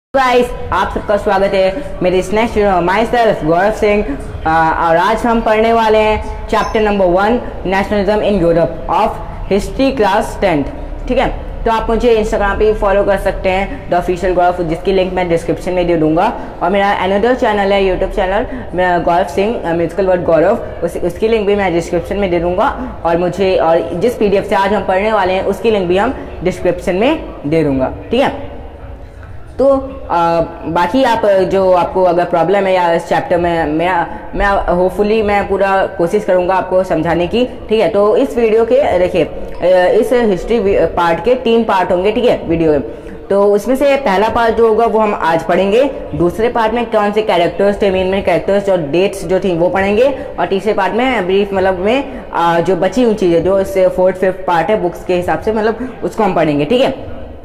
Guys, आप सबका स्वागत है मेरे इस next myself Gaurav Singh. और आज हम पढ़ने वाले हैं chapter number 1 nationalism in Europe of history class 10th। ठीक है, तो आप मुझे इंस्टाग्राम पे फॉलो कर सकते हैं द ऑफिशियल गौरव, जिसकी लिंक मैं डिस्क्रिप्शन में दे दूंगा। और मेरा अनदर चैनल है यूट्यूब चैनल मेरा गौरव सिंह म्यूजिकल वर्ड गौरव, उसकी लिंक भी मैं डिस्क्रिप्शन में दे दूंगा। और जिस PDF से आज हम पढ़ने वाले हैं उसकी लिंक भी हम डिस्क्रिप्शन में दे दूंगा। ठीक है, तो बाकी आप जो आपको अगर प्रॉब्लम है या इस चैप्टर में मैं होपफुली मैं पूरा कोशिश करूंगा आपको समझाने की। ठीक है, तो इस वीडियो के देखिए इस हिस्ट्री पार्ट के 3 पार्ट होंगे। ठीक है, वीडियो में तो उसमें से पहला पार्ट जो होगा वो हम आज पढ़ेंगे। दूसरे पार्ट में कौन से कैरेक्टर्स थे, मेन कैरेक्टर्स और डेट्स जो थी वो पढ़ेंगे। और तीसरे पार्ट में ब्रीफ मतलब में जो बची हुई चीज़ें जो इससे 4th 5th पार्ट है बुक्स के हिसाब से मतलब उसको हम पढ़ेंगे। ठीक है,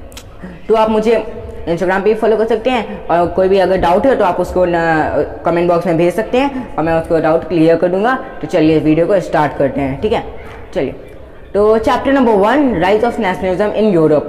तो आप मुझे इंस्टाग्राम पे फॉलो कर सकते हैं और कोई भी अगर डाउट है तो आप उसको कमेंट बॉक्स में भेज सकते हैं और मैं उसको डाउट क्लियर कर दूंगा। तो चलिए वीडियो को स्टार्ट करते हैं। ठीक है, चलिए तो chapter number 1 rise of nationalism in Europe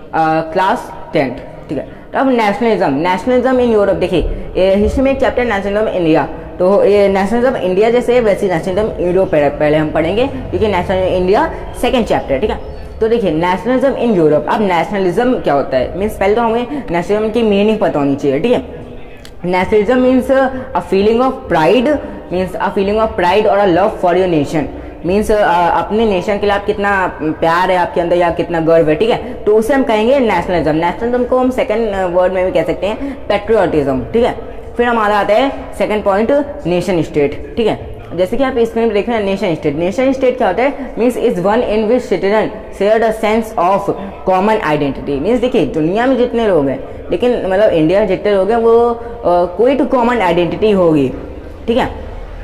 class 10th। ठीक है, तो अब नेशनलिज्म इन यूरोप देखिए हिस्ट्री में एक चैप्टर नेशनलिज्म इंडिया। तो ये नेशनलिज्म इंडिया जैसे वैसे नेशनलिज्म यूरोप पहले हम पढ़ेंगे क्योंकि नेशनलिज्म इंडिया 2nd चैप्टर। ठीक है, तो देखिए नेशनलिज्म इन यूरोप। अब नेशनलिज्म क्या होता है मीन्स पहले तो हमें नेशनलिज्म की मीनिंग पता होनी चाहिए। ठीक है, nationalism means a feeling of pride, means a feeling of pride और a love for your nation. Means अपने नेशन के लिए आप कितना प्यार है आपके अंदर या कितना गर्व है। ठीक है, तो उसे हम कहेंगे नेशनलिज्म। नेशनलिज्म को हम सेकंड वर्ड में भी कह सकते हैं पेट्रियोटिज्म। ठीक है, फिर हमारा आता है सेकंड पॉइंट नेशन स्टेट। ठीक है, जैसे कि आप स्क्रीन पर देख रहे हैं नेशन स्टेट क्या होता है means is one in which citizen share a sense of common identity. Means देखिए दुनिया में जितने लोग हैं लेकिन मतलब इंडिया में जितने लोग हैं वो कोई तो कॉमन आइडेंटिटी होगी। ठीक है,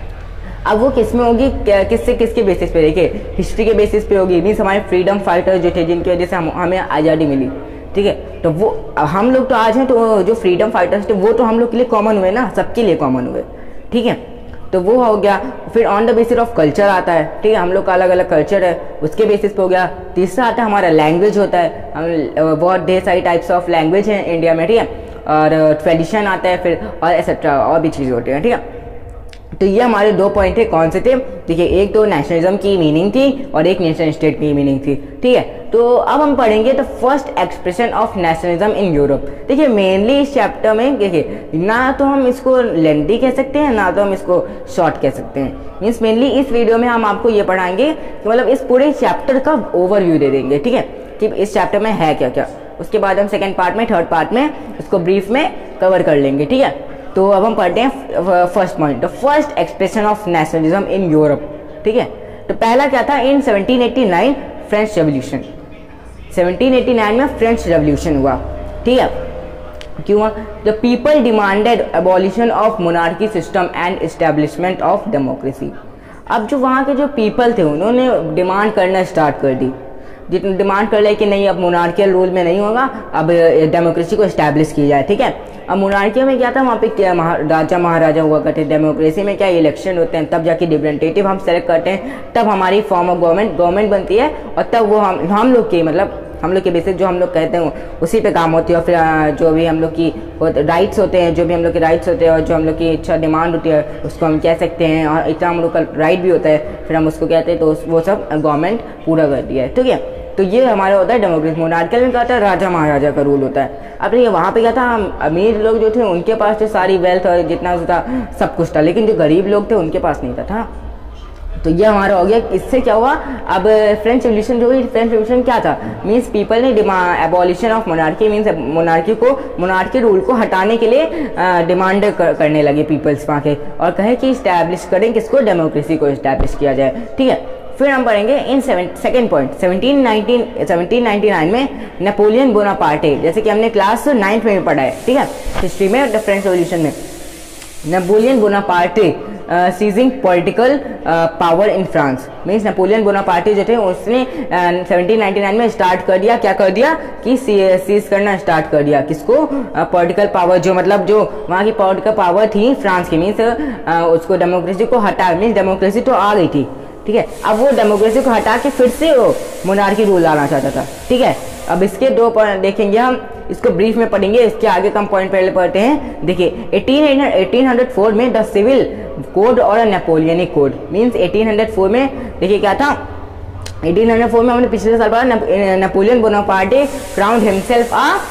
अब वो किस में होगी, किसके बेसिस पे, देखिए हिस्ट्री के बेसिस पे होगी। मीन्स हमारे फ्रीडम फाइटर्स जो थे जिनकी वजह से हमें आज़ादी मिली। ठीक है, तो वो हम लोग तो आज हैं, तो जो फ्रीडम फाइटर्स थे वो तो हम लोग के लिए कॉमन हुए ना, सबके लिए कॉमन हुए। ठीक है, तो वो हो गया। फिर on the basis of culture आता है। ठीक है, हम लोग का अलग अलग कल्चर है उसके बेसिस पे हो गया। तीसरा आता है हमारा लैंग्वेज होता है, हम बहुत ढेर सारी टाइप्स ऑफ लैंग्वेज हैं इंडिया में। ठीक है, और ट्रेडिशन आता है फिर और एक्सेट्रा और भी चीज़ें होती हैं। ठीक है, तो ये हमारे 2 पॉइंट थे। कौन से थे देखिए, एक तो नेशनलिज्म की मीनिंग थी और एक नेशन स्टेट की मीनिंग थी। ठीक है, तो अब हम पढ़ेंगे the first expression of nationalism in Europe. देखिए मेनली इस चैप्टर में देखिए ना तो हम इसको लेंथी कह सकते हैं ना तो हम इसको शॉर्ट कह सकते हैं। मीन्स मेनली इस वीडियो में हम आपको ये पढ़ाएंगे कि मतलब इस पूरे चैप्टर का ओवरव्यू दे देंगे। ठीक है, कि इस चैप्टर में है क्या क्या। उसके बाद हम सेकेंड पार्ट में थर्ड पार्ट में इसको ब्रीफ में कवर कर लेंगे। ठीक है, तो अब हम पढ़ते हैं first point the first expression of nationalism in Europe. ठीक है, तो पहला क्या था इन 1789 फ्रेंच रेवोल्यूशन। 1789 में फ्रेंच रेवोल्यूशन हुआ। ठीक है, क्यों? The people demanded abolition of monarchy system and establishment of democracy. अब जो वहाँ के जो पीपल थे उन्होंने डिमांड करना स्टार्ट कर दी, जितने डिमांड कर ले कि नहीं अब मोनार्कियल रूल में नहीं होगा, अब डेमोक्रेसी को एस्टैब्लिश की जाए। ठीक है, अब मोनार्की में क्या था वहाँ पे क्या राजा महाराजा हुआ करते। डेमोक्रेसी में क्या इलेक्शन होते हैं, तब जाके रिप्रेजेंटेटिव हम सेलेक्ट करते हैं, तब हमारी फॉर्म ऑफ गवर्नमेंट बनती है और तब वो हम लोग के मतलब हम लोग के बेसिस जो हम लोग कहते हैं उसी पे काम होती है। और फिर जो भी हम लोग की राइट्स होते हैं, जो भी हम लोग के राइट्स होते हैं और जो हम लोग की इच्छा डिमांड होती है उसको हम कह सकते हैं, और इतना हम लोग का राइट भी होता है फिर हम उसको कहते हैं, तो वो सब गवर्नमेंट पूरा करती है। ठीक है, तो ये हमारा होता है डेमोक्रेसी। मोनार्कियल में क्या होता है राजा महाराजा का रूल होता है। अब ये वहाँ पे क्या था अमीर लोग जो थे उनके पास तो सारी वेल्थ और जितना था सब कुछ था, लेकिन जो गरीब लोग थे उनके पास नहीं था। तो ये हमारा हो गया। इससे क्या हुआ, अब फ्रेंच रेवोल्यूशन जो हुई, फ्रेंच रेवोल्यूशन क्या था मीन्स पीपल ने abolition of monarchy means monarchy rule को हटाने के लिए डिमांड करने लगे पीपल्स वहाँ के, और कहे कि इस्टेब्लिश करें किसको, डेमोक्रेसी को इस्टेब्लिश किया जाए। ठीक है, फिर हम पढ़ेंगे इन सेकेंड पॉइंट 1799 में नेपोलियन बोनापार्टे, जैसे कि हमने क्लास 9th में भी पढ़ा है। ठीक है, हिस्ट्री में द फ्रेंच रेवोल्यूशन में Napoleon Bonaparte seizing political power in France. Means Napoleon Bonaparte जो थे उसने 1799 में स्टार्ट कर दिया, क्या कर दिया कि सीज करना स्टार्ट कर दिया किसको, पॉलिटिकल पावर, जो मतलब जो वहाँ की पॉलिटिकल पावर थी फ्रांस की। मीन्स उसको डेमोक्रेसी को हटा, मीन्स डेमोक्रेसी तो आ गई थी। ठीक है, अब वो डेमोक्रेसी को हटा के फिर से वो मोनार्की रूल लाना चाहता था। ठीक है, अब इसके 2 पॉइंट देखेंगे हम इसको ब्रीफ में पढ़ेंगे, इसके आगे कम पॉइंट पहले पढ़ते हैं। देखिए 1804 में द सिविल कोड और नेपोलियनिक कोड मीन्स 1804 में देखिए क्या था, 1804 में हमने पिछले साल पढ़ा Napoleon Bonaparte crowned himself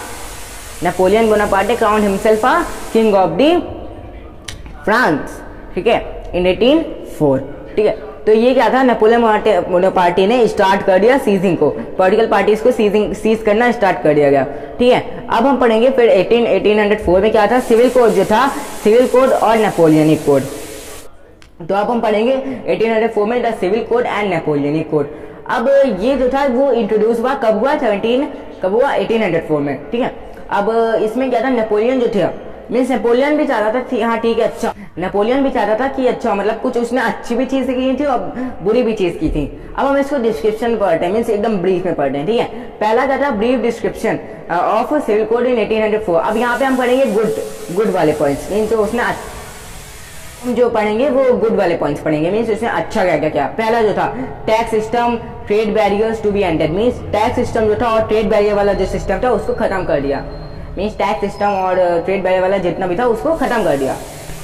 a king of the France, ठीक है, इन 1804, ठीक है। तो ये क्या था, नेपोलियन बोनापार्टे ने स्टार्ट कर दिया सीजिंग को, पॉलिटिकल पार्टीज को सीज करना स्टार्ट कर दिया गया, ठीक है। अब हम पढ़ेंगे फिर 1804 में क्या था, सिविल कोड जो था, सिविल कोड और नेपोलियनिक कोड। तो अब हम पढ़ेंगे 1804 में the civil code and Napoleonic code. अब ये जो था वो इंट्रोड्यूस हुआ कब हुआ, 1804 में, ठीक है। अब इसमें क्या था, नेपोलियन जो थे मीन्स नेपोलियन भी चाहता था, हाँ ठीक है, अच्छा नेपोलियन भी चाहता था कि अच्छा मतलब कुछ उसने अच्छी भी चीज की थी और बुरी भी चीज की थी। अब हम इसको डिस्क्रिप्शन पढ़ते हैं, मीन्स एकदम ब्रीफ में पढ़ते हैं, ठीक है। पहला क्या था, brief description of civil code in 1804। अब यहाँ पे हम पढ़ेंगे गुड वाले पॉइंट्स, मीन्स उसने हम जो पढ़ेंगे वो गुड वाले पॉइंट्स पढ़ेंगे, मीन्स उसने अच्छा क्या। पहला जो था tax system trade barriers to be ended, means tax system जो था और ट्रेड बैरियर वाला जो सिस्टम था उसको खत्म कर दिया, मीन्स टैक्स सिस्टम और ट्रेड बैरियर वाला जितना भी था उसको खत्म कर दिया,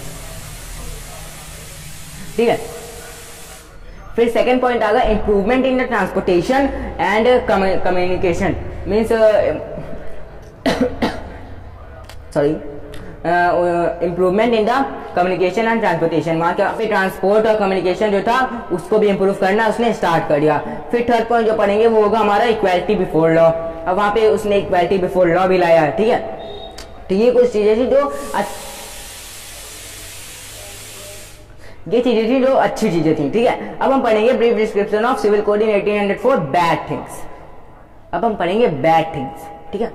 ठीक है। फिर सेकंड पॉइंट आ गया improvement in the transportation and communication, means sorry improvement in the communication and transportation, वहाँ का ट्रांसपोर्ट और कम्युनिकेशन जो था उसको भी इम्प्रूव करना उसने स्टार्ट कर दिया। फिर थर्ड पॉइंट जो पढ़ेंगे वो होगा हमारा इक्वालिटी बिफोर लॉ। अब वहाँ पे उसने इक्वालिटी बिफोर लॉ भी लाया, ठीक है। तो ये कुछ चीजें थी जो अच्छी चीजें थी, ठीक है। अब हम पढ़ेंगे brief description of civil code in 1804 bad things. अब हम पढ़ेंगे बैड थिंग्स, ठीक है।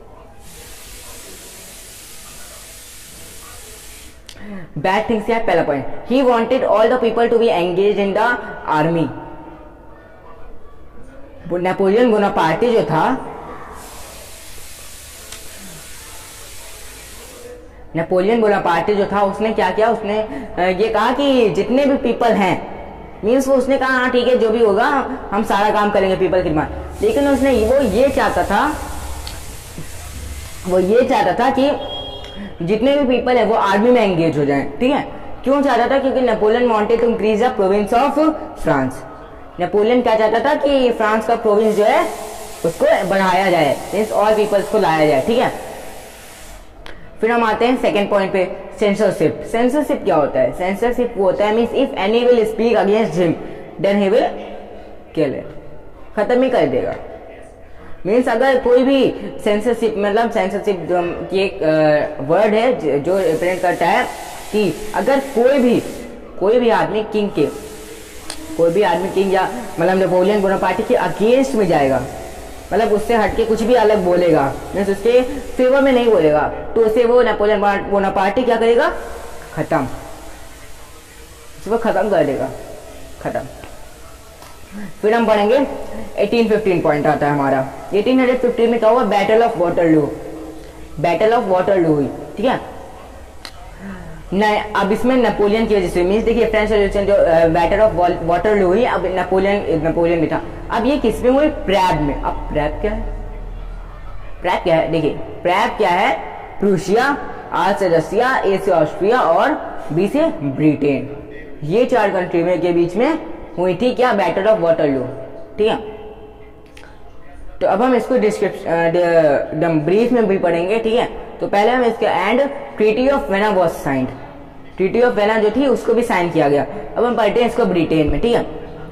बैड थिंग्स क्या है, पहला point, he wanted all the people to be engage in the army. Napoleon Bonaparte जो था, नेपोलियन बोनापार्टे जो था उसने क्या किया, उसने ये कहा कि जितने भी पीपल हैं, मीन्स वो उसने कहा हाँ ठीक है जो भी होगा हम सारा काम करेंगे पीपल की डिमांड, लेकिन उसने वो ये चाहता था कि जितने भी पीपल है वो आर्मी में एंगेज हो जाएं, ठीक है। क्यों चाहता था, क्योंकि Napoleon wanted to increase the province of France. Napoleon क्या चाहता था कि फ्रांस का प्रोविंस जो है उसको बढ़ाया जाए, मीन्स ऑल पीपल्स को लाया जाए, ठीक है। फिर हम आते हैं सेकंड पॉइंट पे, सेंसरशिप। सेंसरशिप क्या होता है, सेंसरशिप वो होता है means if any will speak against him then he will kill it, खत्म ही कर देगा। मीन्स अगर कोई भी सेंसरशिप, मतलब सेंसरशिप की एक वर्ड है जो रिप्रेजेंट करता है कि अगर कोई भी आदमी किंग या मतलब नेपोलियन बोनापार्टे के अगेंस्ट में जाएगा, मतलब उससे हटके कुछ भी अलग बोलेगा, मीन्स उसके फेवर में नहीं बोलेगा, तो उसे वो नेपोलियन बोनापार्टे क्या करेगा, खत्म कर देगा, खत्म। फिर हम पढ़ेंगे 1815 पॉइंट आता है हमारा। 1815 में क्या हुआ, बैटल ऑफ वाटरलू हुई, ठीक है। अब इसमें नेपोलियन की वजह से, मीन्स देखिए फ्रेंच रेवोल्यूशन जो बैटल ऑफ वाटरलू हुई, अब नेपोलियन भी था। अब ये किस में हुई, प्रैब में। अब प्रैब क्या है, देखिए प्रैब क्या है, प्रूशिया, आर से रसिया, ए से ऑस्ट्रिया और बी से ब्रिटेन, ये 4 कंट्री में के बीच में हुई थी क्या, बैटल ऑफ वाटरलू, ठीक है। तो अब हम इसको डिस्क्रिप्शन ब्रीफ में भी पढ़ेंगे, ठीक है। तो पहले हम इसके end treaty of Vienna was signed, treaty of Vienna जो थी उसको भी साइन किया गया। अब हम पढ़ते हैं इसको ब्रिटेन में, ठीक है।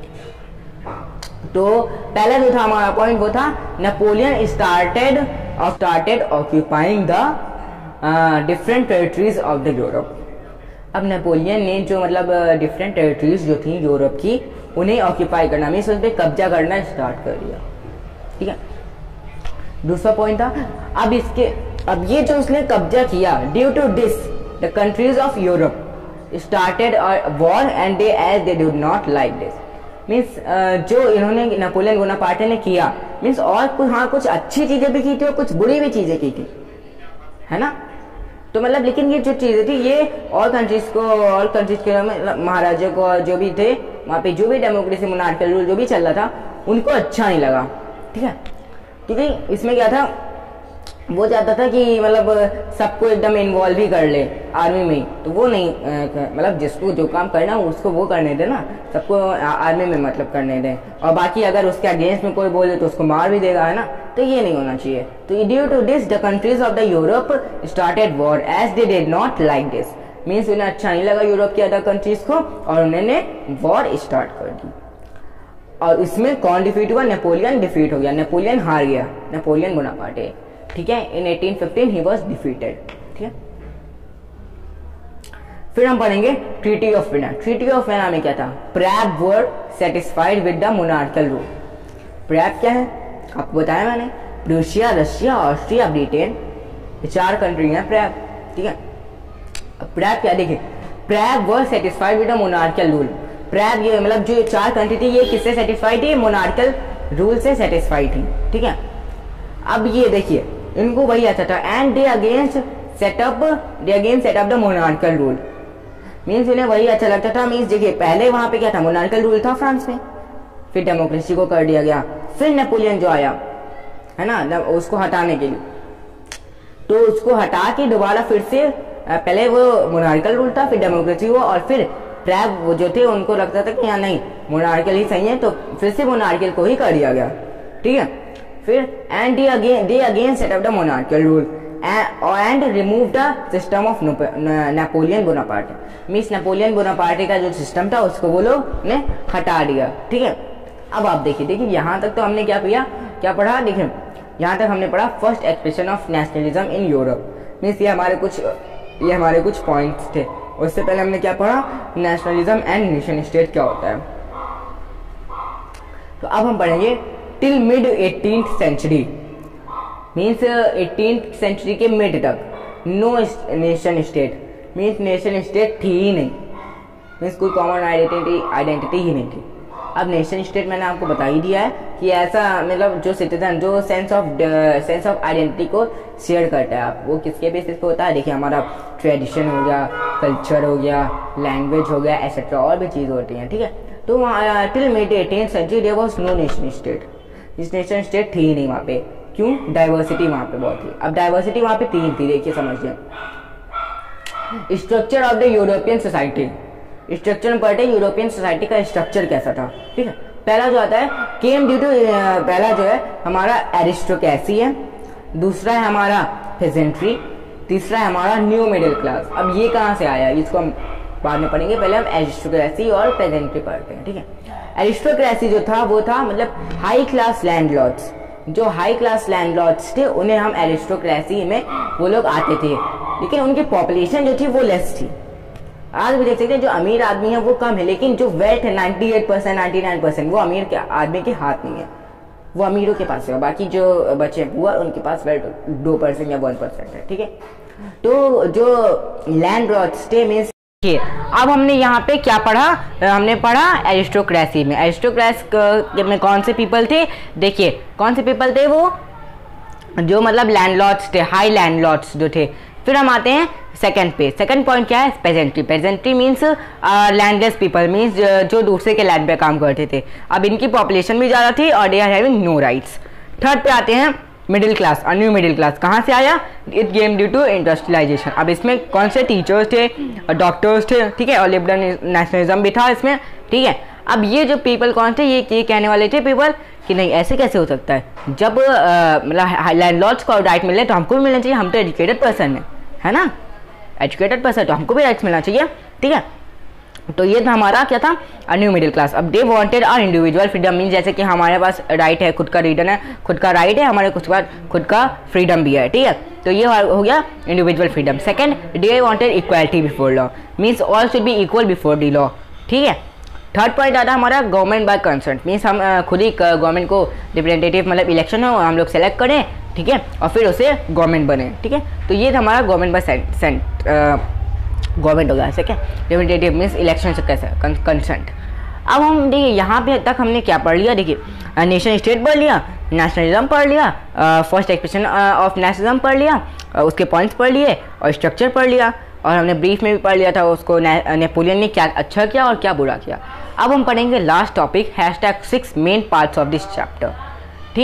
तो पहला जो था हमारा पॉइंट वो था Napoleon started occupying the different territories of the Europe. अब नेपोलियन ने जो मतलब डिफरेंट टेरिटरीज जो थी यूरोप की उन्हें ऑक्यूपाई करना, मीन्स उस पर कब्जा करना स्टार्ट कर दिया, ठीक है। दूसरा पॉइंट था अब ये जो उसने कब्जा किया, due to this the countries of Europe started war and they as they do not like this, means जो इन्होंने नेपोलियन बोनापार्टे ने किया, मीन्स और कुछ अच्छी चीजें भी की थी और कुछ बुरी भी चीजें की थी, है ना। तो मतलब लेकिन ये जो चीजें थी ये ऑल कंट्रीज के महाराजा को जो भी थे वहां पे, जो भी डेमोक्रेसी मोनार्किकल रूल जो भी चल रहा था उनको अच्छा नहीं लगा, ठीक है। क्योंकि इसमें क्या था, वो चाहता था कि मतलब सबको एकदम इन्वॉल्व ही कर ले आर्मी में ही, तो वो नहीं मतलब जिसको जो काम करना हो उसको वो करने दे ना, सबको आर्मी में मतलब करने दे, और बाकी अगर उसके अगेंस्ट में कोई बोले तो उसको मार भी देगा, है ना, तो ये नहीं होना चाहिए। तो due to this the countries of the Europe started war as they did not like this, means उन्हें अच्छा नहीं लगा यूरोप की अदर कंट्रीज को और उन्होंने वॉर स्टार्ट कर दी। और इसमें कौन डिफीट हुआ? नेपोलियन डिफीट हो गया, नेपोलियन हार गया, नेपोलियन बोनापार्टे, ठीक है। इन 1815 ही वॉज डिफीटेड, ठीक है। फिर हम पढ़ेंगे treaty of Vienna. Treaty of Vienna में क्या था? PRAB were satisfied with the monarchical rule. PRAB क्या है आपको बताया मैंने, प्रूशिया, रशिया, ऑस्ट्रिया, ब्रिटेन, ये 4 कंट्री हैं प्रैब, ठीक है। प्रैब क्या, देखिए PRAB were satisfied with the monarchical rule. PRAB ये मतलब जो 4 कंट्री थी ये किससे सेटिस्फाइड थी? मोनार्कल रूल से सेटिस्फाइड थी, ठीक है। अब ये देखिए इनको वही अच्छा था, and they against setup the monarchical rule, means इन्हें वही अच्छा लगता था। मीन्स देखिए पहले वहां पे क्या था? मोनार्कल रूल था फ्रांस में, फिर डेमोक्रेसी को कर दिया गया, फिर नेपोलियन जो आया है ना उसको हटाने के लिए, तो उसको हटा के दोबारा फिर से पहले वो मोनार्कल रूल था, फिर डेमोक्रेसी हुआ, और फिर प्रैब वो जो थे उनको लगता था कि यहाँ नहीं मोनार्कल ही सही है, तो फिर से मोनार्कल को ही कर दिया गया, ठीक है। फिर and they again set up the monarchical rule and remove the system of Napoleon Bonaparte, means Napoleon Bonaparte का जो सिस्टम था उसको वो लोग ने हटा दिया, ठीक है। अब आप देखिए यहाँ तक तो हमने क्या पढ़ा? देखिए यहाँ तक हमने पढ़ा first expression of nationalism in Europe, means ये हमारे कुछ पॉइंट्स थे। उससे पहले हमने क्या पढ़ा? नेशनलिज्म एंड नेशन स्टेट क्या होता है। तो अब हम पढ़ेंगे till mid 18th century, means 18th century के मिड तक no nation state, means nation state थी ही नहीं, मीन्स कोई कॉमन आइडेंटिटी ही नहीं थी। अब नेशन स्टेट मैंने आपको बता ही दिया है कि ऐसा मतलब जो सिटीजन जो सेंस ऑफ आइडेंटिटी को शेयर करता है, आप वो किसके बेसिस पे होता है? देखिए हमारा ट्रेडिशन हो गया, कल्चर हो गया, लैंग्वेज हो गया, एसेट्रा और भी चीज़ होती हैं, ठीक है। तो till mid 18th century there was no nation state, इस नेशन स्टेट थी ही नहीं वहाँ पे। क्यों? डाइवर्सिटी वहाँ पे बहुत थी। अब डाइवर्सिटी वहाँ पे 3 थी, देखिए समझिए। Structure of the European society, structure में पढ़ते यूरोपियन सोसाइटी का स्ट्रक्चर कैसा था, ठीक है। पहला जो आता है केम ड्यू टू, पहला जो है हमारा एरिस्टोक्रेसी है, दूसरा है हमारा पेजेंट्री, तीसरा है हमारा न्यू मिडिल क्लास। अब ये कहाँ से आया इसको हम बाद में पढ़ेंगे, पहले हम एरिस्टोक्रेसी और पेजेंट्री पढ़ते हैं, ठीक है। एरिस्टोक्रेसी जो था वो था मतलब हाई क्लास लैंडलॉर्ड्स, जो हाई क्लास लैंडलॉर्ड्स थे उन्हें हम एरिस्टोक्रेसी में वो लोग आते थे, लेकिन उनकी पॉपुलेशन जो थी वो लेस थी। आज भी देख सकते हैं जो अमीर आदमी है वो कम है, लेकिन जो वेल्थ है 98% 99% वो अमीर के आदमी के हाथ नहीं है, वो अमीरों के पास है। बाकी जो बचे पुअर उनके पास वेल्थ 2% या 1% है, ठीक है। तो जो लैंडलॉर्ड्स थे मींस, अब हमने यहाँ पे क्या पढ़ा? हमने पढ़ा एरिस्टोक्रेसी में। एरिस्टोक्रेसी में कौन से पीपल थे? देखिए कौन से पीपल थे? वो जो मतलब लैंडलॉर्ड्स थे, हाई लैंडलॉर्ड्स जो थे। फिर हम आते हैं सेकंड पे। सेकंड पॉइंट क्या है? Peasantry. Peasantry means landless people, means जो दूसरे के लैंड पे काम करते थे। अब इनकी पॉपुलेशन भी ज़्यादा थी और they are having no rights. Third पे आते हैं middle class, new middle class. कहाँ से आया? It came due to industrialization. अब इसमें कौन से टीचर्स थे, डॉक्टर्स थे, ठीक है, और लिबरल नेशनलिज्म भी था इसमें, ठीक है। अब ये जो पीपल कौन थे? ये कहने वाले थे पीपल कि नहीं ऐसे कैसे हो सकता है, जब मतलब लैंडलॉर्ड्स को राइट मिले तो हमको भी मिलना चाहिए, हम तो एजुकेटेड पर्सन है ना, एजुकेटेड पर्सन, तो हमको भी राइट्स मिलना चाहिए, ठीक है। तो ये था हमारा क्या था? New middle class. अब they wanted our individual freedom, mean जैसे कि हमारे पास राइट है, खुद का रीजन है, खुद का राइट है, हमारे खुद का फ्रीडम भी है, ठीक है। तो ये हो गया individual freedom. Second, they wanted equality before law, means all should be equal before the law, ठीक है। थर्ड पॉइंट आता हमारा गवर्नमेंट बाय कंसेंट, मीन्स हम खुद ही गवर्नमेंट को रिप्रेजेंटेटिव मतलब इलेक्शन हो हम लोग सेलेक्ट करें, ठीक है, और फिर उसे गवर्नमेंट बने, ठीक है। तो ये था हमारा गवर्नमेंट बाय गवर्नमेंट हो गया, ऐसे क्या रिप्रेजेंटेटिव मीन्स इलेक्शन से कैसे कंसेंट। अब हम देखिए यहाँ पे तक हमने क्या पढ़ लिया? देखिए नेशन स्टेट पढ़ लिया, नेशनलिज्म पढ़ लिया, फर्स्ट एक्सप्रेशन ऑफ नेशनलिज्म पढ़ लिया, उसके पॉइंट्स पढ़ लिए और स्ट्रक्चर पढ़ लिया, और हमने ब्रीफ में भी पढ़ लिया था उसको नेपोलियन ने क्या अच्छा किया और क्या बुरा किया। अब हम पढ़ेंगे last topic #6 main parts of this chapter, ठीक है।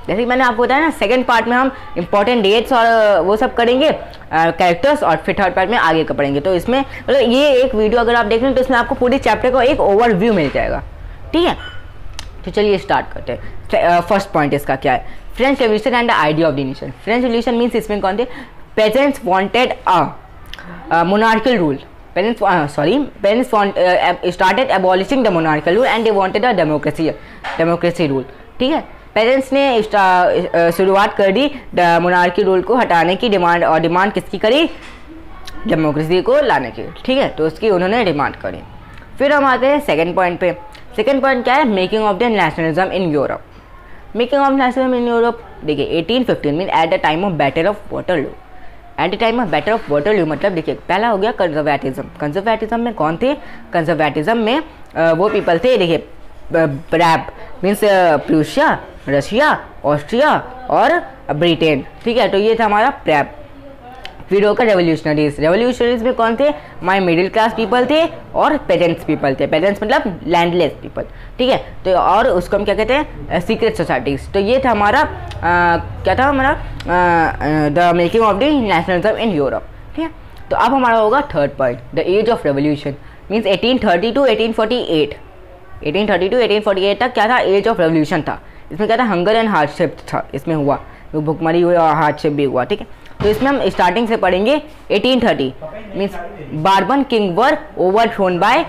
जैसे कि मैंने आपको बताया ना, सेकंड पार्ट में हम इंपॉर्टेंट डेट्स और वो सब करेंगे, कैरेक्टर्स, और फिर थर्ड पार्ट में आगे का पढ़ेंगे। तो इसमें मतलब ये एक वीडियो अगर आप देख रहे हैं तो इसमें आपको पूरी चैप्टर का एक ओवरव्यू मिल जाएगा, ठीक है। तो चलिए स्टार्ट करते हैं। फर्स्ट पॉइंट इसका क्या है, French revolution and the idea of the nation. French revolution means इसमें कौन थे, peasants wanted a monarchial rule, parents started abolishing the monarchical rule and they wanted a democracy rule, ठीक है। पेरेंट्स ने शुरुआत कर दी मोनार्की रूल को हटाने की डिमांड, और डिमांड किसकी करी, डेमोक्रेसी को लाने की, ठीक है। तो उसकी उन्होंने डिमांड करी। फिर हम आते हैं सेकंड पॉइंट पे। सेकंड पॉइंट क्या है, making of the nationalism in Europe. Making of nationalism in Europe, देखिए 1815 mean at the time of battle of Waterloo. At the time of battle of Waterloo मतलब देखिए पहला हो गया कंजर्वेटिज्म। कंजर्वेटिज्म में कौन थे, कंजर्वेटिज्म में वो पीपल थे, देखिए PRAB means Prussia, Russia, Austria और ब्रिटेन, ठीक है। तो ये था हमारा प्रैप। फिर होकर रेवोल्यूशनरीज। रेवोल्यूशनरीज में कौन थे, माय मिडिल क्लास पीपल थे और पेजेंट्स पीपल थे। पेजेंट्स मतलब लैंडलेस पीपल, ठीक है। तो और उसको हम क्या कहते हैं, सीक्रेट सोसाइटीज। तो ये था हमारा क्या था हमारा the making of the nationalism in Europe, ठीक है। तो अब हमारा होगा third point, the age of revolution means 1830 to 1848। 1830 to 1848 तक क्या था, एज ऑफ रेवोल्यूशन था। इसमें क्या था, हंगर एंड हार्डशिप था, इसमें हुआ भुखमरी हुई और हार्डशिप भी हुआ, ठीक है। तो इसमें हम स्टार्टिंग से पढ़ेंगे। 1830 means Bourbon king were overthrown by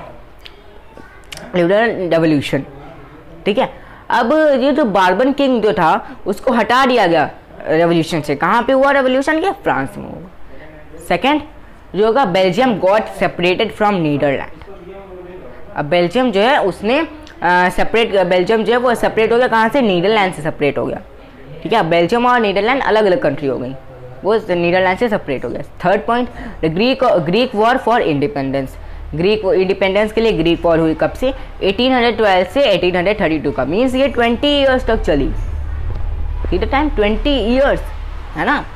revolution, ठीक है। अब ये जो बार्बन किंग जो था उसको हटा दिया गया रेवोल्यूशन से। कहाँ पे हुआ रेवोल्यूशन के, फ्रांस में हुआ। सेकेंड जो होगा, Belgium got separated from Netherland. अब बेल्जियम जो है उसने बेल्जियम जो है वो सेपरेट हो गया, कहाँ से, नीदरलैंड से सेपरेट हो गया, ठीक है। बेल्जियम और नीदरलैंड अलग अलग कंट्री हो गई, वो नीदरलैंड से सेपरेट हो गया। Third point, Greek war for independence. Greek independence के लिए ग्रीक वॉर हुई कब से, 1812 से 1832 का, मीन्स ये 20 ईयर्स तक चली, ठीक है, टाइम 20 ईयर्स है ना।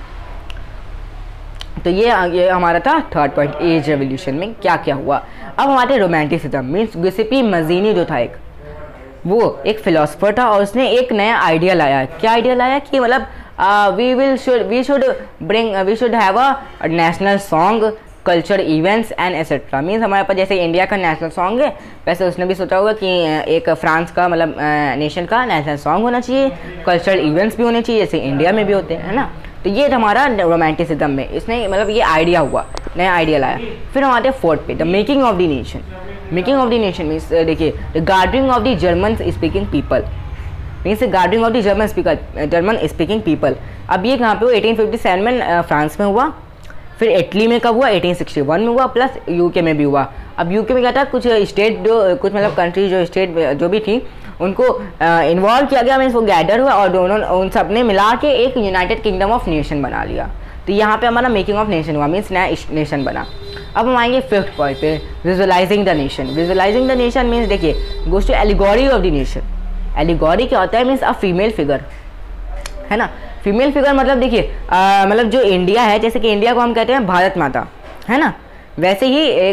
तो ये हमारा था थर्ड पॉइंट, एज रेवोल्यूशन में क्या क्या हुआ। अब हमारे रोमांटिसिज्म मीन्स गिउसेपी मजीनी जो था एक, वो एक फिलोसफर था और उसने एक नया आइडिया लाया। क्या आइडिया लाया कि मतलब we should have a national song, culture events and etcetera. Means हमारे पास जैसे इंडिया का नेशनल सॉन्ग है, वैसे उसने भी सोचा होगा कि एक फ्रांस का मतलब नेशन का नेशनल सॉन्ग होना चाहिए, कल्चरल इवेंट्स भी होने चाहिए जैसे इंडिया में भी होते हैं, है ना। तो ये हमारा रोमांटिसिज्म में इसने मतलब ये आइडिया हुआ, नया आइडिया लाया। फिर हम आते हैं फोर्थ पे, the making of the nation. Making of the nation means देखिए the gardening of the German speaking people, means gardening of the German speaking people. अब ये कहाँ पे हुआ, 1857 में फ्रांस में हुआ। फिर इटली में कब हुआ, 1861 में हुआ, प्लस यूके में भी हुआ। अब यूके में क्या था, कुछ स्टेट जो कुछ मतलब कंट्री जो स्टेट जो भी थी उनको इन्वॉल्व किया गया, मीन्स वो गैदर हुआ और दोनों उन सब ने मिला के एक यूनाइटेड किंगडम ऑफ नेशन बना लिया। तो यहाँ पे हमारा मेकिंग ऑफ नेशन हुआ, मीन्स नया नेशन बना। अब हम आएंगे फिफ्थ पॉइंट पे, visualizing the nation. Visualizing the nation means देखिए goes to allegory of the nation. Allegory क्या होता है, मीन्स अ फीमेल फिगर, है ना। फीमेल फिगर मतलब देखिए मतलब जो इंडिया है, जैसे कि इंडिया को हम कहते हैं भारत माता, है ना, वैसे ही एक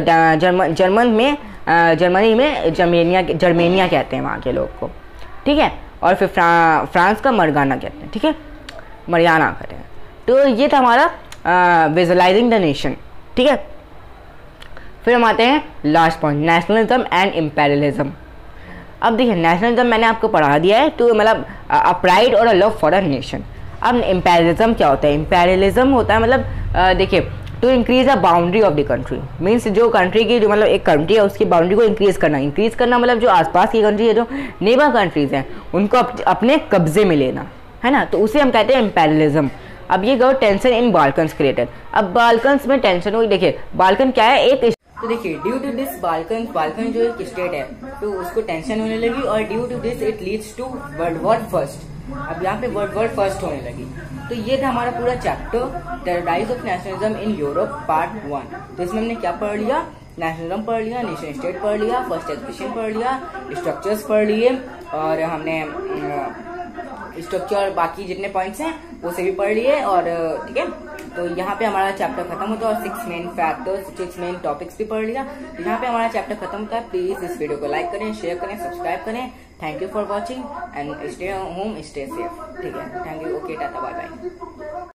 जर्मनी में जर्मेनिया कहते हैं वहाँ के लोग को, ठीक है। और फिर फ्रांस का मरगाना कहते हैं, ठीक है, मरियाना कहते हैं। तो ये था हमारा विजुअलाइजिंग द नेशन, ठीक है। फिर हम आते हैं last point, nationalism and imperialism. अब देखिए नेशनलिज्म मैंने आपको पढ़ा दिया है, तो मतलब अ प्राइड और a love for a nation. अब इम्पेरियलिज्म क्या होता है, इम्पेरियलिज्म होता है मतलब देखिए to increase the boundary of the country, means जो कंट्री की जो मतलब एक कंट्री है उसकी बाउंड्री को इंक्रीज करना मतलब जो आसपास की कंट्री है, जो नेबर कंट्रीज हैं उनको अपने कब्जे में लेना, है ना। तो उसे हम कहते हैं इम्पेरियलिज्म। अब ये go tension in Balkans created. अब बाल्कन्स में टेंशन हुई, देखिए बाल्कन क्या है, एक तो देखिए ड्यू टू दिस बाल्कन जो एक स्टेट है तो उसको टेंशन होने लगी और due to this it leads to world war first. अब यहाँ पे वर्ल्ड वॉर फर्स्ट होने लगी। तो ये था हमारा पूरा chapter the rise of nationalism in Europe part 1। तो इसमें हमने क्या पढ़ लिया, नेशनलिज्म पढ़ लिया, नेशन स्टेट पढ़ लिया, फर्स्ट एजुकेशन पढ़ लिया, स्ट्रक्चर्स पढ़ लिए और हमने स्ट्रक्चर बाकी जितने पॉइंट्स हैं वो सभी पढ़ लिए। और ठीक है, तो यहाँ पे हमारा चैप्टर खत्म होता है और 6 मेन फैक्टर्स, 6 मेन टॉपिक्स भी पढ़ लिया। यहाँ पे हमारा चैप्टर खत्म होता है। प्लीज इस वीडियो को लाइक करें, शेयर करें, सब्सक्राइब करें। Thank you for watching and stay home, stay safe. ठीक है, थैंक यू, ओके, टाटा।